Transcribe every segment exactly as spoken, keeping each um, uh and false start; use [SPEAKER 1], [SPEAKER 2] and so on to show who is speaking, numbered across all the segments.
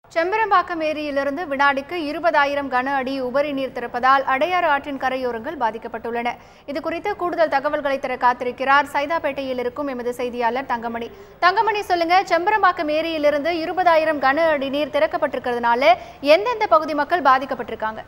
[SPEAKER 1] செம்பரம்பாக்கம் ஏரியிலிருந்து வினாடிக்கு இருபதாயிரம் கன அடி உபரி நீர் திறப்பதால் அடையாறு ஆற்றின் கரையோரங்கள் பாதிக்கப்பட்டுள்ளன. இதுகுறித்து கூடுதல் தகவல்களை தர காத்திருக்கிறார் சைதாப்பேட்டையில் இருக்கும் எமது செய்தியாளர் தங்கமணி. தங்கமணி, சொல்லுங்க, செம்பரம்பாக்கம் ஏரியிலிருந்து இருபதாயிரம் கன அடி நீர் திறக்கப்பட்டிருக்கிறதுனால எந்தெந்த பகுதி மக்கள் பாதிக்கப்பட்டிருக்காங்க?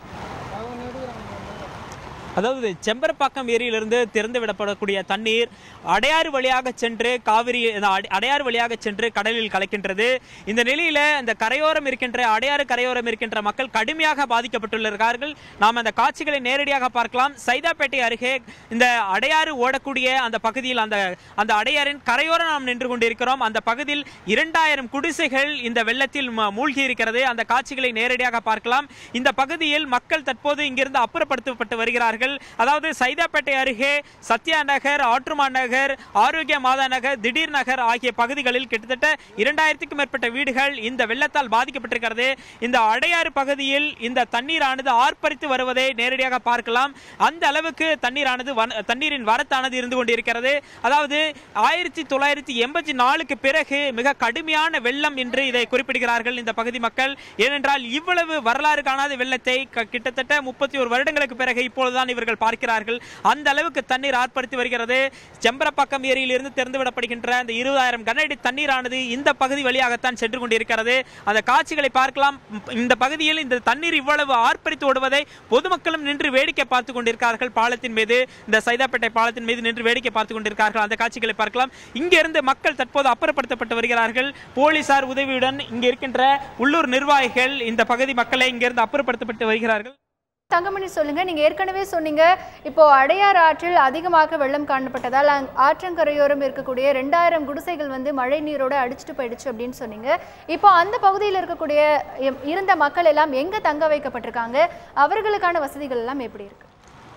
[SPEAKER 2] அதாவது செம்பரப்பாக்கம் ஏரியிலிருந்து திறந்து விடப்படக்கூடிய தண்ணீர் அடையாறு வழியாக சென்று காவிரி அடையாறு வழியாக சென்று கடலில் கலக்கின்றது. இந்த நிலையில இந்த கரையோரம் இருக்கின்ற அடையாறு கரையோரம் இருக்கின்ற மக்கள் கடுமையாக பாதிக்கப்பட்டுள்ளார்கள். நாம் அந்த காட்சிகளை நேரடியாக பார்க்கலாம். சைதாப்பேட்டை அருகே இந்த அடையாறு ஓடக்கூடிய அந்த பகுதியில் அந்த அந்த அடையாறின் கரையோரம் நாம் நின்று கொண்டிருக்கிறோம். அந்த பகுதியில் இரண்டாயிரம் குடிசைகள் இந்த வெள்ளத்தில் மூழ்கி இருக்கிறது. அந்த காட்சிகளை நேரடியாக பார்க்கலாம். இந்த பகுதியில் மக்கள் தற்போது இங்கிருந்து அப்புறப்படுத்தப்பட்டு வருகிறார்கள். அதாவது சைதாப்பேட்டை அருகே சத்யா நகர், ஆற்றுமா நகர், ஆரோக்கிய மாதா நகர், திடீர் நகர் ஆகிய பகுதிகளில் கிட்டத்தட்ட இரண்டாயிரத்துக்கும் மேற்பட்ட வீடுகள் இந்த வெள்ளத்தால் பாதிக்கப்பட்டிருக்கிறது. இந்த அடையாறு பகுதியில் இந்த தண்ணீரானது ஆர்ப்பரித்து வருவதை நேரடியாக பார்க்கலாம். அந்த அளவுக்கு தண்ணீரானது தண்ணீரின் வரத்தானது இருந்து கொண்டிருக்கிறது. அதாவது ஆயிரத்தி தொள்ளாயிரத்தி எண்பத்தி நாலுக்கு பிறகு மிக கடுமையான வெள்ளம் என்று இதை குறிப்பிடுகிறார்கள் இந்த பகுதி மக்கள். ஏனென்றால் இவ்வளவு வரலாறு காணாத வெள்ளத்தை கிட்டத்தட்ட முப்பத்தி ஒரு வருடங்களுக்கு பிறகு இப்பொழுதுதான் இவர்கள் பார்க்கிறார்கள். அந்த அளவுக்கு தண்ணீர் ஆர்ப்பரித்து வருகிறது. செம்பரப்பாக்கம் ஏரியிலிருந்து திறந்துவிடப்படுகின்ற அந்த இருபதாயிரம் கன அடி தண்ணீரானது இந்த பகுதி வழியாகத்தான் சென்று கொண்டிருக்கிறது. அந்த காட்சிகளை பார்க்கலாம். இந்த பகுதியில் இந்த தண்ணீர் இவ்வளவு ஆர்ப்பரித்து ஓடுவதை பொதுமக்களும் நின்று வேடிக்கை பார்த்துக் கொண்டிருக்கிறார்கள். பாலத்தின் மீது, இந்த சைதாப்பேட்டை பாலத்தின் மீது நின்று வேடிக்கை பார்த்துக் கொண்டிருக்கிறார்கள். அந்த காட்சிகளை பார்க்கலாம். இங்கிருந்து மக்கள் தற்போது அப்புறப்படுத்தப்பட்டு வருகிறார்கள். போலீசார் உதவியுடன் இங்க இருக்கின்ற உள்ளூர் நிர்வாகிகள் இந்த பகுதி மக்களை இங்கிருந்து அப்புறப்படுத்தப்பட்டு வருகிறார்கள்.
[SPEAKER 1] தங்கமணி, சொல்லுங்க, நீங்க ஏற்கனவே சொன்னீங்க, இப்போ அடையாறு ஆற்றில் அதிகமாக வெள்ளம் காணப்பட்டதால் ஆற்றங்கரையோரம் இருக்கக்கூடிய ரெண்டாயிரம் குடிசைகள் வந்து மழை நீரோட அடிச்சுட்டு போயிடுச்சு அப்படின்னு சொன்னீங்க. இப்போ அந்த பகுதியில் இருக்கக்கூடிய இருந்த மக்கள் எல்லாம் எங்க தங்க வைக்கப்பட்டிருக்காங்க? அவர்களுக்கான வசதிகள் எல்லாம் எப்படி இருக்கு?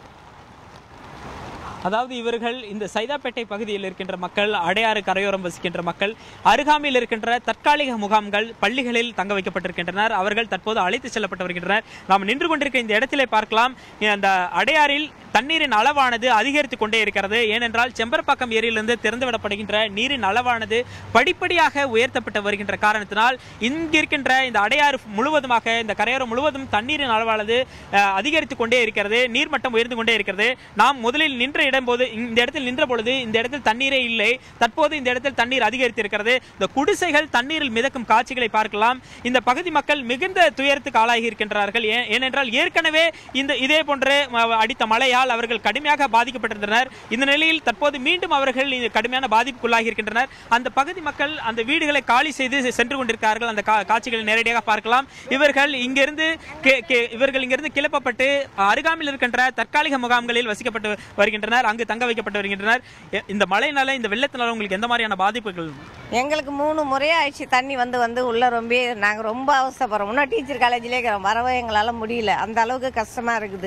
[SPEAKER 2] அதாவது இவர்கள் இந்த சைதாப்பேட்டை பகுதியில் இருக்கின்ற மக்கள், அடையாறு கரையோரம் வசிக்கின்ற மக்கள், அருகாமையில் இருக்கின்ற தற்காலிக முகாம்கள், பள்ளிகளில் தங்க வைக்கப்பட்டிருக்கின்றனர். அவர்கள் தற்போது அழைத்து செல்லப்பட்டு வருகின்றனர். நாம் நின்று கொண்டிருக்க இந்த இடத்திலே பார்க்கலாம். அந்த அடையாறில் தண்ணீரின் அளவானது அதிகரித்து கொண்டே இருக்கிறது. ஏனென்றால் செம்பரப்பாக்கம் ஏரியிலிருந்து திறந்துவிடப்படுகின்ற நீரின் அளவானது படிப்படியாக உயர்த்தப்பட்டு வருகின்ற காரணத்தினால் இங்கிருக்கின்ற இந்த அடையாறு முழுவதுமாக, இந்த கரையோரம் முழுவதும் தண்ணீரின் அளவானது அதிகரித்து கொண்டே இருக்கிறது. நீர்மட்டம் உயர்ந்து கொண்டே இருக்கிறது. நாம் முதலில் நின்ற போது இந்த இடத்தில் நின்ற பொழுது இந்த இடத்தில் தண்ணீரே இல்லை. தற்போது இந்த இடத்தில் தண்ணீர் அதிகரித்து இருக்கிறது. இந்த குடிசைகள் தண்ணீரில் மிதக்கும் காட்சிகளை பார்க்கலாம். இந்த பகுதி மக்கள் மிகுந்த துயரத்துக்கு ஆளாகி இருக்கின்றார்கள். ஏனென்றால் ஏற்கனவே இந்த இதே போன்ற அடித்த மழையால் அவர்கள் கடுமையாக பாதிக்கப்பட்டிருந்தனர். இந்த நிலையில் தற்போது மீண்டும் அவர்கள் கடுமையான பாதிப்புக்குள்ளாகி இருக்கின்றனர். அந்த பகுதி மக்கள் அந்த வீடுகளை காலி செய்து சென்று கொண்டிருக்கிறார்கள். அந்த காட்சிகளை நேரடியாக பார்க்கலாம். இவர்கள் இங்கிருந்து இவர்கள் இங்கிருந்து கிளப்பப்பட்டு அருகாமையில் இருக்கின்ற தற்காலிக முகாம்களில் வசிக்கப்பட்டு வருகின்றனர். அங்கு தங்க வைக்கப்பட்டு வருகின்றனர். இந்த மழையினால, இந்த வெள்ளத்தினால உங்களுக்கு எந்த மாதிரியான பாதிப்புகள்?
[SPEAKER 3] எங்களுக்கு மூணு முறையே ஆயிடுச்சு. தண்ணி வந்து வந்து உள்ள ரொம்ப நாங்கள் ரொம்ப அவசரப்படுறோம். இன்னும் டீச்சர் காலேஜ்லேயே இருக்கிறோம். வரவே எங்களால் முடியல. அந்த அளவுக்கு கஷ்டமா இருக்குது.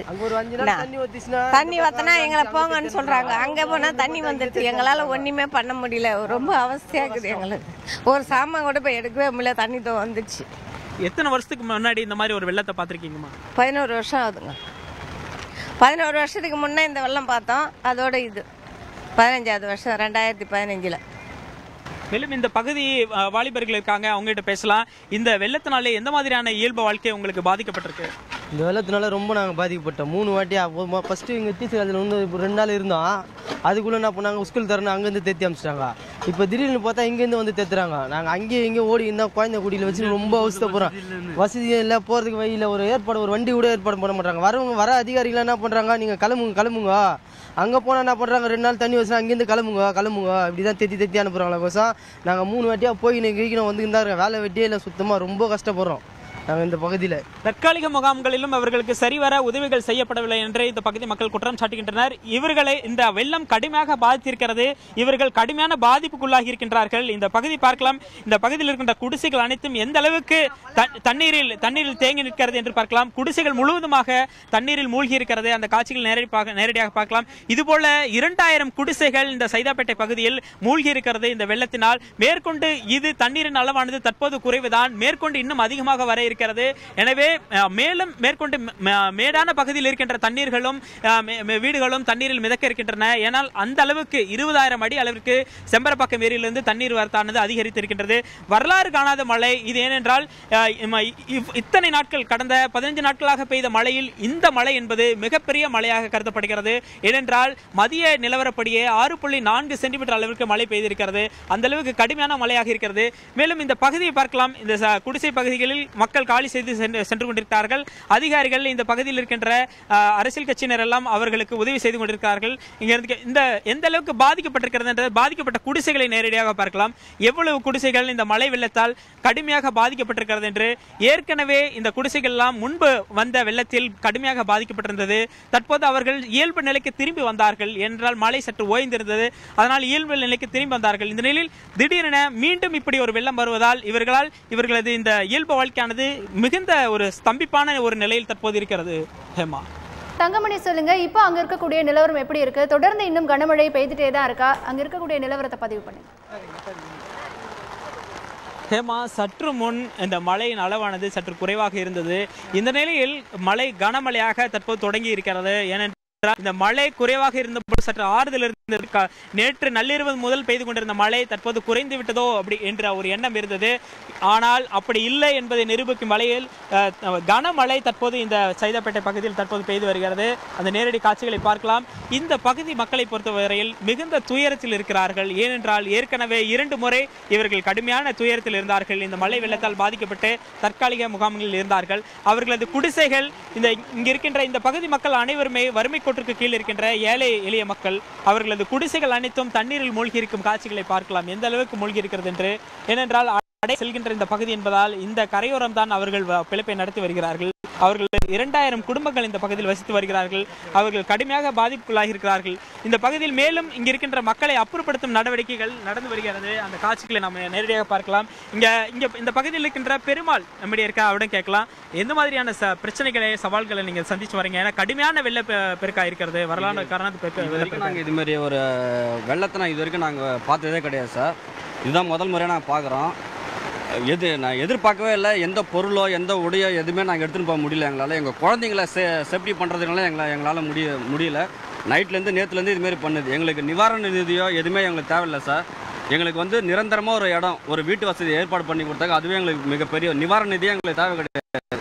[SPEAKER 3] தண்ணி வத்தினா எங்களை போங்கன்னு சொல்றாங்க. அங்கே போனால் தண்ணி வந்துடுது. எங்களால் ஒன்றுமே பண்ண முடியல. ரொம்ப அவஸ்தையா இருக்குது எங்களுக்கு. ஒரு சாமான் கூட போய் எடுக்கவே முடியல. தண்ணி தான் வந்துடுச்சு.
[SPEAKER 2] எத்தனை வருஷத்துக்கு முன்னாடி இந்த மாதிரி ஒரு வெள்ளத்தை பார்த்துருக்கீங்கம்மா?
[SPEAKER 3] பதினோரு வருஷம் ஆகுதுங்க. பதினோரு வருஷத்துக்கு முன்னே இந்த வெள்ளம் பார்த்தோம். அதோட இது பதினஞ்சாவது வருஷம், ரெண்டாயிரத்தி பதினஞ்சில்.
[SPEAKER 2] மேலும் இந்த பகுதி வாலிபர்கள் இருக்காங்க, அவங்ககிட்ட பேசலாம். இந்த வெள்ளத்தினால எந்த மாதிரியான இயல்பு வாழ்க்கை உங்களுக்கு பாதிக்கப்பட்டிருக்கு?
[SPEAKER 4] இந்த வெள்ளத்தினால ரொம்ப நாங்கள் பாதிக்கப்பட்டோம். மூணு வாட்டி ஃபஸ்ட்டு எங்கள் டீச்சர் அதில் வந்து ரெண்டு நாள் இருந்தோம். அதுக்குள்ளே என்ன பண்ணாங்க, ஸ்கூல் தரணும் அங்கேருந்து தேத்தி அமிச்சிட்டாங்க. இப்போ திடீர்னு பார்த்தா இங்கேருந்து வந்து தேத்துறாங்க. நாங்கள் அங்கேயும் இங்கேயும் ஓடி இருந்தால் குழந்தை குடியில் வச்சு ரொம்ப அவசரப்படுறோம். வசதியும் இல்லை, போகிறதுக்கு வழியில் ஒரு ஏற்பாடு, ஒரு வண்டி கூட ஏற்பாடு பண்ண மாட்டாங்க. வரவங்க வர அதிகாரிகள் என்ன பண்ணுறாங்க, நீங்கள் கிளம்புங்க கிளம்புங்க. அங்கே போனால் என்ன பண்ணுறாங்க, ரெண்டு நாள் தண்ணி வச்சுனா அங்கேருந்து கிளம்புங்க கிளம்புங்க இப்படி தான் தெத்தி தெத்தி அனுப்புகிறாங்களா கோசம். நாங்கள் மூணு வாட்டியாக போய் இன்னைக்கு வந்து இருந்தாங்க. வேலை வெட்டியே இல்லை, சுத்தமாக ரொம்ப கஷ்டப்படுறோம் நாங்கள் இந்த பகுதியில்.
[SPEAKER 2] தற்காலிக முகாம்களிலும் அவர்களுக்கு சரிவர உதவிகள் செய்யப்படவில்லை என்று இந்த பகுதி மக்கள் குற்றம் சாட்டுகின்றனர். இவர்களை இந்த வெள்ளம் கடுமையாக பாதித்திருக்கிறது. இவர்கள் கடுமையான பாதிப்புக்குள்ளாகி இருக்கின்றார்கள். இந்த பகுதி பார்க்கலாம். இந்த பகுதியில் இருக்கின்ற குடிசைகள் அனைத்தும் எந்த அளவுக்கு தண்ணீரில் தண்ணீரில் தேங்கி நிற்கிறது என்று பார்க்கலாம். குடிசைகள் முழுவதுமாக தண்ணீரில் மூழ்கி இருக்கிறது. அந்த காட்சிகள் நேரடி நேரடியாக பார்க்கலாம். இதுபோல இரண்டாயிரம் குடிசைகள் இந்த சைதாப்பேட்டை பகுதியில் மூழ்கி இருக்கிறது இந்த வெள்ளத்தினால். மேற்கொண்டு இது தண்ணீரின் அளவானது தற்போது குறைவுதான். மேற்கொண்டு இன்னும் அதிகமாக வர இருக்கிறது. எனவே மேலும் மேற்கொண்டு மேடான பகுதியில் இருக்கின்ற தண்ணீர்களும் வீடுகளும் தண்ணீரில் மிதக்க இருக்கின்றன. ஏனால் அந்த அளவுக்கு இருபதாயிரம் அடி அளவிற்கு செம்பரப்பாக்கம் ஏரியிலிருந்து தண்ணீர் வரத்தானது அதிகரித்திருக்கின்றது. வரலாறு காணாத மழை இது. ஏனென்றால் இத்தனை நாட்கள் கடந்த பதினைந்து நாட்களாக பெய்த மழையில் இந்த மழை என்பது மிகப்பெரிய மழையாக கருதப்படுகிறது. ஏனென்றால் மதிய நிலவரப்படியே ஆறு புள்ளி நான்கு சென்டிமீட்டர் அளவிற்கு மழை பெய்திருக்கிறது. அந்த அளவுக்கு கடுமையான மழையாக இருக்கிறது. மேலும் இந்த பகுதியை பார்க்கலாம். இந்த குடிசை பகுதிகளில் மக்கள் காலி செய்து சென்று கொண்டிருக்கிறார்கள். அதிகாரிகள் இந்த பகுதியில் இருக்கின்ற அரசியல் கட்சியினர் எல்லாம் அவர்களுக்கு உதவி செய்து கொண்டிருக்கிறார்கள். இங்க இந்த எந்த அளவுக்கு பாதிக்கப்பட்டிருக்கிறது என்ற பாதிக்கப்பட்ட குடிசைகளை நேரடியாக பார்க்கலாம். எவ்வளவு குடிசைகள் இந்த மழை வெள்ளத்தால் கடுமையாக பாதிக்கப்பட்டிருக்கிறது என்று. ஏற்கனவே இந்த குடிசைகள் எல்லாம் முன்பு வந்த வெள்ளத்தில் கடுமையாக பாதிக்கப்பட்டிருந்தது. தற்போது அவர்கள் இயல்பு நிலைக்கு திரும்பி வந்தார்கள் என்றால் மழை சற்று ஓய்ந்திருந்தது. அதனால் இயல்பு நிலைக்கு திரும்பி வந்தார்கள். இந்த நிலையில் திடீரென மீண்டும் இப்படி ஒரு வெள்ளம் வருவதால் இவர்களால் இவர்களது இந்த இயல்பு வாழ்க்கையானது மிகுந்த ஒரு ஸ்தம்பிப்பான ஒரு நிலையில் தற்போது இருக்கிறது. ஹேமா,
[SPEAKER 1] தங்கமணி சொல்லுங்க, இப்போ அங்க இருக்கக்கூடிய நிலவரம் எப்படி இருக்கு? தொடர்ந்து இன்னும் கனமழை பெய்துட்டே தான் இருக்கா? அங்க இருக்கக்கூடிய நிலவரத்தை பதிவு பண்ணுங்க.
[SPEAKER 2] ஹேமா, சற்று முன் இந்த மழையின் அளவானது சற்று குறைவாக இருந்தது. இந்த நிலையில் மழை கனமழையாக தற்போது தொடங்கி இருக்கிறது. ஏனென்றால் இந்த மழை குறைவாக இருந்தபோது சற்று ஆறுதல் இருந்தது. நேற்று நள்ளிரவு முதல் பெய்து கொண்டிருந்த மழை தற்போது குறைந்து விட்டதோ அப்படி என்ற ஒரு எண்ணம் இருந்தது. ஆனால் அப்படி இல்லை என்பதை நிரூபிக்கும் வகையில் கனமழை தற்போது இந்த சைதாப்பேட்டை பகுதியில் தற்போது பெய்து வருகிறது. அந்த நேரடி காட்சிகளை பார்க்கலாம். இந்த பகுதி மக்களை பொறுத்தவரையில் மிகுந்த துயரத்தில் இருக்கிறார்கள். ஏனென்றால் ஏற்கனவே இரண்டு முறை இவர்கள் கடுமையான துயரத்தில் இருந்தார்கள். இந்த மழை வெள்ளத்தால் பாதிக்கப்பட்டு தற்காலிக முகாம்களில் இருந்தார்கள். அவர்களது குடிசைகள் இந்த இங்க இருக்கின்ற இந்த பகுதி மக்கள் அனைவருமே வறுமை கோட்டிற்கு கீழ் இருக்கின்ற ஏழை எளிய மக்கள். அவர்களது குடிசைகள் அனைத்தும் தண்ணீரில் மூழ்கி இருக்கும் காட்சிகளை பார்க்கலாம், எந்த அளவுக்கு மூழ்கி இருக்கிறது என்று. ஏனென்றால் அடை செல்கின்ற இந்த பகுதி என்பதால் இந்த கரையோரம் தான் அவர்கள் பிழைப்பை நடத்தி வருகிறார்கள். அவர்கள் இரண்டாயிரம் குடும்பங்கள் இந்த பகுதியில் வசித்து வருகிறார்கள். அவர்கள் கடுமையாக பாதிப்புக்குள்ளாகி இருக்கிறார்கள். இந்த பகுதியில் மேலும் இங்க இருக்கின்ற மக்களை அப்புறப்படுத்தும் நடவடிக்கைகள் நடந்து வருகிறது. அந்த காட்சிகளை நம்ம நேரடியாக பார்க்கலாம். இங்க இங்க இந்த பகுதியில் இருக்கின்ற பெருமாள் நம்முடைய இருக்க அவரிடம் கேட்கலாம், எந்த மாதிரியான பிரச்சனைகளை சவால்களை நீங்க சந்திச்சு வரீங்க? ஏன்னா கடுமையான வெள்ள பெருக்கா இருக்கிறது. வரலாறு காரணத்துக்கு
[SPEAKER 5] நாங்கள் இது மாதிரி ஒரு வெள்ளத்தை நான் இது வரைக்கும் நாங்கள் பார்த்ததே கிடையாது சார். இதுதான் முதல் முறையாக நாங்கள் பார்க்குறோம். எது நான் எதிர்பார்க்கவே இல்லை. எந்த பொருளோ எந்த உடையோ எதுவுமே நாங்கள் எடுத்துகிட்டு போக முடியல. எங்களால் எங்கள் குழந்தைங்கள சே சேஃப்டி பண்ணுறதுனால எங்களை எங்களால் முடிய முடியல நைட்லேருந்து நேற்றுலேருந்து இதுமாரி பண்ணுது. எங்களுக்கு நிவாரண நிதியோ எதுவுமே எங்களுக்கு தேவையில்லை சார். எங்களுக்கு வந்து நிரந்தரமாக ஒரு இடம், ஒரு வீட்டு வசதி ஏற்பாடு பண்ணி கொடுத்தாங்க. அதுவே எங்களுக்கு மிகப்பெரிய நிவாரண நிதியே எங்களுக்கு தேவை கிடையாது.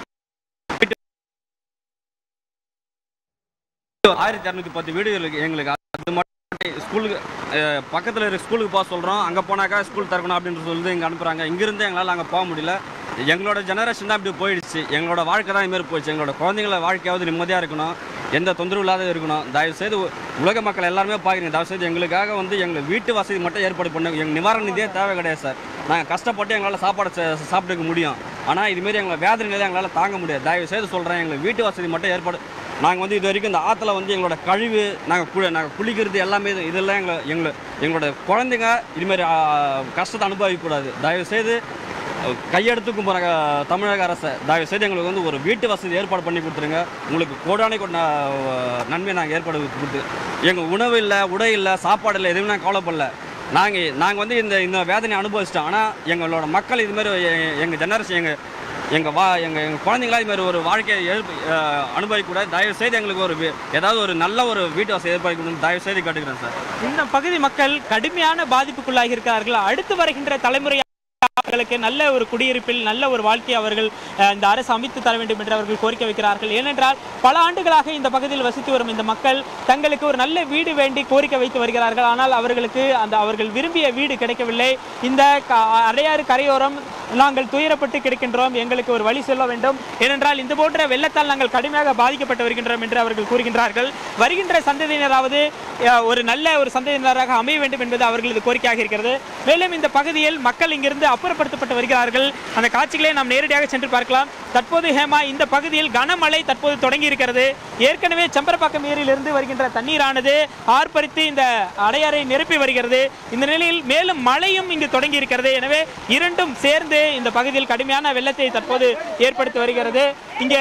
[SPEAKER 5] ஆயிரத்தி இரநூத்தி பத்து வீடுகளுக்கு எங்களுக்கு அது மட்டும் ஸ்கூலுக்கு பக்கத்தில் இருக்க ஸ்கூலுக்கு போக சொல்கிறோம். அங்கே போனாக்கா ஸ்கூல் திறக்கணும் அப்படின்னு சொல்லிட்டு இங்கே அனுப்புகிறாங்க. இங்கேருந்து எங்களால் அங்கே போக முடியல. எங்களோட ஜெனரேஷன் தான் இப்படி போயிடுச்சு. எங்களோட வாழ்க்கை தான் இதுமாரி போயிடுச்சு. எங்களோட குழந்தைங்கள வாழ்க்கையாவது நிம்மதியாக இருக்கணும், எந்த தொந்தரவு இல்லாத இருக்கணும். தயவுசெய்து உலக மக்கள் எல்லாருமே பார்க்குறீங்க, தயவுசெய்து எங்களுக்காக வந்து எங்களுக்கு வீட்டு வசதி மட்டும் ஏற்பாடு பண்ண. எங்கள் நிவாரண நிதியே தேவை கிடையாது சார். நாங்கள் கஷ்டப்பட்டு எங்களால் சாப்பாடு சாப்பிட்டுக்க முடியும். ஆனால் இதுமாரி எங்களை வேதனையிலே எங்களால் தாங்க முடியாது. தயவுசெய்து சொல்கிறேன், எங்களுக்கு வீட்டு வசதி மட்டும் ஏற்பாடு. நாங்கள் வந்து இது வரைக்கும் இந்த ஆற்றுல வந்து எங்களோட கழிவு நாங்கள் கு நாங்கள் குளிக்கிறது எல்லாமே இதெல்லாம் எங்களை எங்களை எங்களோட குழந்தைங்க இதுமாரி கஷ்டத்தை அனுபவிக்கக்கூடாது. தயவுசெய்து கையெடுத்துக்கும் போகிற தமிழக அரசை தயவுசெய்து எங்களுக்கு வந்து ஒரு வீட்டு வசதி ஏற்பாடு பண்ணி கொடுத்துருங்க. உங்களுக்கு கோடானே கொண்ட நன்மையை நாங்கள் ஏற்பாடு கொடுத்து. எங்கள் உணவு இல்லை, உடை இல்லை, சாப்பாடு இல்லை, எதுவுமே நாங்கள் கவலைப்படல. நாங்கள் நாங்கள் வந்து இந்த இந்த வேதனை அனுபவிச்சிட்டோம். ஆனால் எங்களோட மக்கள் இதுமாரி எங்கள் ஜெனரேஷன் எங்கள் எங்கள் வா எங்கள் எங்கள் குழந்தைங்களா இதுமாதிரி ஒரு வாழ்க்கையை எழுப்பி அனுபவிக்கூடாது. தயவுசெய்து எங்களுக்கு ஒரு ஏதாவது ஒரு நல்ல ஒரு வீட்டு வசதி ஏற்பாடு பண்ணணும் தயவுசெய்து கேட்டுக்கிறேன் சார்.
[SPEAKER 2] இந்த பகுதி மக்கள் கடுமையான பாதிப்புக்குள்ளாகி இருக்கிறார்கள். அடுத்து வருகின்ற தலைமுறை அவர்களுக்கு நல்ல ஒரு குடியிருப்பில் நல்ல ஒரு வாழ்க்கையை அவர்கள் இந்த அரசு அமைத்து தர வேண்டும் என்று அவர்கள் கோரிக்கை வைக்கிறார்கள். ஏனென்றால் பல ஆண்டுகளாக இந்த பகுதியில் வசித்து வரும் இந்த மக்கள் தங்களுக்கு ஒரு நல்ல வீடு வேண்டி கோரிக்கை வைத்து வருகிறார்கள். ஆனால் அவர்களுக்கு அந்த அவர்கள் விரும்பிய வீடு கிடைக்கவில்லை. இந்த அடையாறு கரையோரம் நாங்கள் துயரப்பட்டு கிடக்கின்றோம், எங்களுக்கு ஒரு வழி சொல்ல வேண்டும். ஏனென்றால் இந்த போன்ற வெள்ளத்தால் நாங்கள் கடுமையாக பாதிக்கப்பட்டு வருகின்றோம் என்று அவர்கள் கூறுகின்றார்கள். வருகின்ற சந்ததியினராவது ஒரு நல்ல ஒரு சந்ததியினராக அமைய வேண்டும் என்பது அவர்களது கோரிக்கையாக இருக்கிறது. மேலும் இந்த பகுதியில் மக்கள் இங்கிருந்து அப்புறப்படுத்தப்பட்டு வருகிறார்கள். அந்த காட்சிகளை நாம் நேரடியாக சென்று பார்க்கலாம். தற்போது ஹேமா, இந்த பகுதியில் கனமழை தற்போது தொடங்கி இருக்கிறது. ஏற்கனவே செம்பரப்பாக்கம் ஏரியிலிருந்து வருகின்ற தண்ணீரானது ஆர்ப்பரித்து இந்த அடையாறை நிரப்பி வருகிறது. இந்த நிலையில் மேலும் மழையும் இங்கு தொடங்கி இருக்கிறது. எனவே இரண்டும் சேர்ந்து இந்த பகுதியில் கடுமையான வெள்ளத்தை தற்போது ஏற்படுத்தி வருகிறது. இங்கே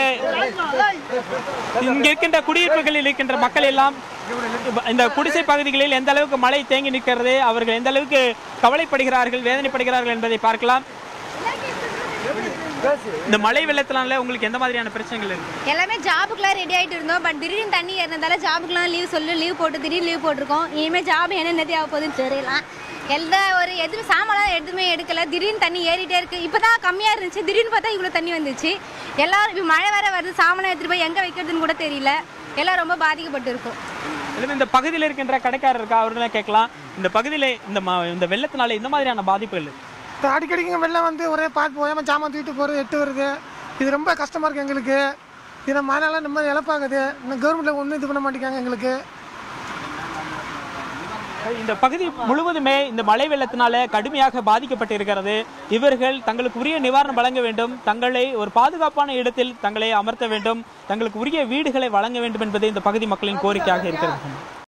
[SPEAKER 2] இங்க இருக்கின்ற குடியிருப்புகளில் இருக்கின்ற மக்கள் எல்லாம் இந்த குடிசை பகுதிகளில் எந்த அளவுக்கு மழை தேங்கி நிற்கிறது, அவர்கள் எந்த அளவுக்கு கவலைப்படுகிறார்கள், வேதனைப்படுகிறார்கள் என்பதை பார்க்கலாம். இந்த மழை வெள்ளத்தினால உங்களுக்கு எந்த மாதிரியான பிரச்சனைகள் இருக்கு?
[SPEAKER 6] எல்லாமே ஜாபுக்குலாம் ரெடி ஆகிட்டு இருந்தோம். பட் திடீர்னு தண்ணி ஏறினதால ஜாபுக்குலாம் லீவ் சொல்லி லீவ் போட்டு திடீர்னு லீவ் போட்டிருக்கோம். இனிமேல் ஜாப் என்ன நதி ஆக போகுதுன்னு தெரியலாம். எல்லா ஒரு எதுவும் சாமான்லாம் எதுவுமே எடுக்கல. திடீர்னு தண்ணி ஏறிட்டே இருக்கு. இப்போ தான் கம்மியாக இருந்துச்சு, திடீர்னு பார்த்தா இவ்வளோ தண்ணி வந்துச்சு. எல்லாரும் இப்போ மழை வேற வருது, சாமானை எடுத்துகிட்டு போய் எங்கே வைக்கிறதுன்னு கூட தெரியல. எல்லாம் ரொம்ப பாதிக்கப்பட்டு இருக்கும்.
[SPEAKER 2] இந்த பகுதியில் இருக்கின்ற கடைக்காரர் இருக்கா, அவர்கள கேட்கலாம். இந்த பகுதியில் இந்த இந்த வெள்ளத்தினால இந்த மாதிரியான பாதிப்புகள்
[SPEAKER 7] அடிக்கடிக்கு வெள்ளம் வந்து ஒரே பார்த்து போயாமல் ஜாமான் தூக்கிட்டு போகிறது எட்டு வருது. இது ரொம்ப கஷ்டமாக இருக்குது எங்களுக்கு. இதை மழைலாம் இந்த மாதிரி இழப்பாகுது. இன்னும் கவர்மெண்ட்டில் ஒன்றும் இது பண்ண மாட்டேங்காங்க எங்களுக்கு.
[SPEAKER 2] இந்த பகுதி முழுவதுமே இந்த மழை வெள்ளத்தினால கடுமையாக பாதிக்கப்பட்டு இருக்கிறது. இவர்கள் தங்களுக்கு உரிய நிவாரணம் வழங்க வேண்டும், தங்களை ஒரு பாதுகாப்பான இடத்தில் தங்களை அமர்த்த வேண்டும், தங்களுக்கு உரிய வீடுகளை வழங்க வேண்டும் என்பதே இந்த பகுதி மக்களின் கோரிக்கையாக இருக்கிறது.